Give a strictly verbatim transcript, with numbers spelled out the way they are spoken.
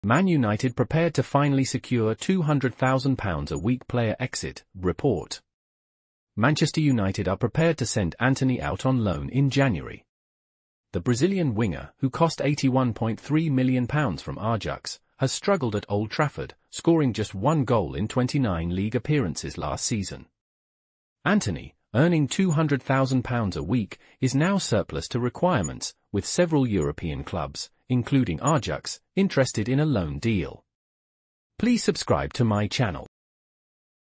Man United prepared to finally secure two hundred thousand pounds a week player exit, report. Manchester United are prepared to send Antony out on loan in January. The Brazilian winger, who cost eighty-one point three million pounds from Ajax, has struggled at Old Trafford, scoring just one goal in twenty-nine league appearances last season. Antony, earning two hundred thousand pounds a week, is now surplus to requirements, with several European clubs, including Ajax, interested in a loan deal. Please subscribe to my channel.